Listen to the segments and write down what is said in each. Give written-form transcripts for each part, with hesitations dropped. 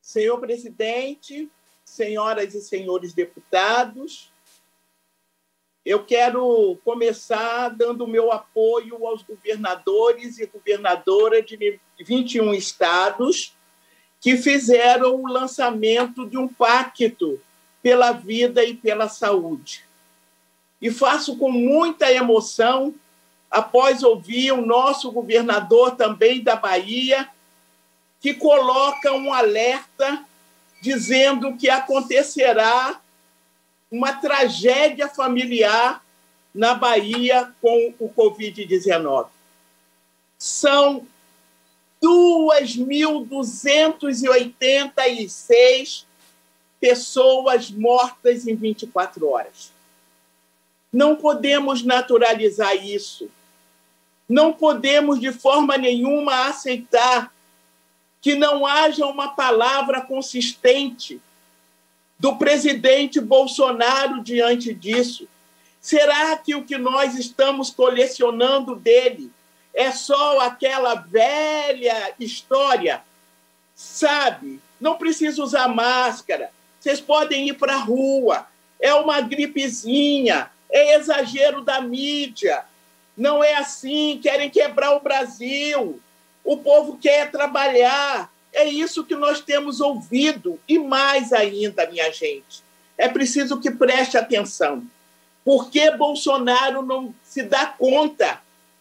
Senhor presidente, senhoras e senhores deputados, eu quero começar dando o meu apoio aos governadores e governadoras de 21 estados que fizeram o lançamento de um pacto pela vida e pela saúde. E faço com muita emoção, após ouvir o nosso governador também da Bahia, que coloca um alerta dizendo que acontecerá uma tragédia familiar na Bahia com o Covid-19. São 2.286 pessoas mortas em 24 horas. Não podemos naturalizar isso. Não podemos, de forma nenhuma, aceitar que não haja uma palavra consistente do presidente Bolsonaro diante disso. Será que o que nós estamos colecionando dele é só aquela velha história? Sabe, não precisa usar máscara, vocês podem ir para a rua, é uma gripezinha, é exagero da mídia. Não é assim, querem quebrar o Brasil. O povo quer trabalhar. É isso que nós temos ouvido. E mais ainda, minha gente, é preciso que preste atenção. Porque Bolsonaro não se dá conta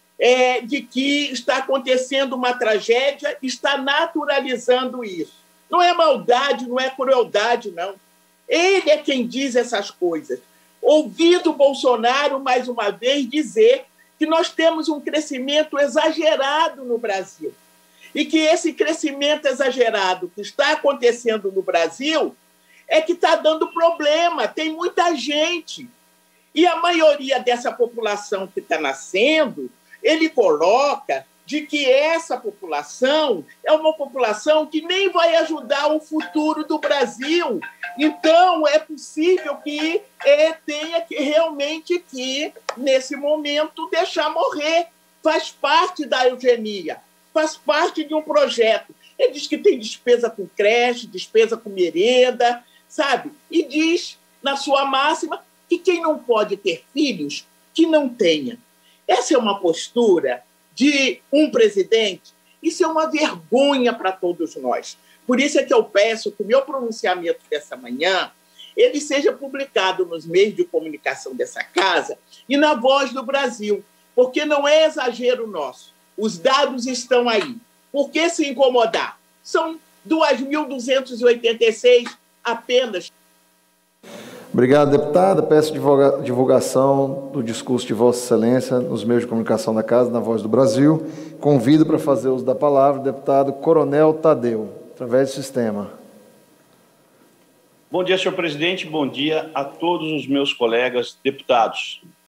de que está acontecendo uma tragédia, está naturalizando isso. Não é maldade, não é crueldade, não. Ele é quem diz essas coisas. Ouvido Bolsonaro, mais uma vez, dizer que nós temos um crescimento exagerado no Brasil e que esse crescimento exagerado que está acontecendo no Brasil é que está dando problema, tem muita gente. E a maioria dessa população que está nascendo, ele coloca de que essa população é uma população que nem vai ajudar o futuro do Brasil. Então, é possível que tenha que realmente que, nesse momento, deixar morrer. Faz parte da eugenia, faz parte de um projeto. Ele diz que tem despesa com creche, despesa com merenda, sabe? E diz, na sua máxima, que quem não pode ter filhos, que não tenha. Essa é uma postura de um presidente. Isso é uma vergonha para todos nós. Por isso é que eu peço que o meu pronunciamento dessa manhã ele seja publicado nos meios de comunicação dessa casa e na Voz do Brasil, porque não é exagero nosso. Os dados estão aí. Por que se incomodar? São 2.286 apenas. Obrigado, deputada. Peço divulgação do discurso de Vossa Excelência nos meios de comunicação da Casa, na Voz do Brasil. Convido para fazer uso da palavra o deputado Coronel Tadeu, através do sistema. Bom dia, senhor presidente. Bom dia a todos os meus colegas deputados.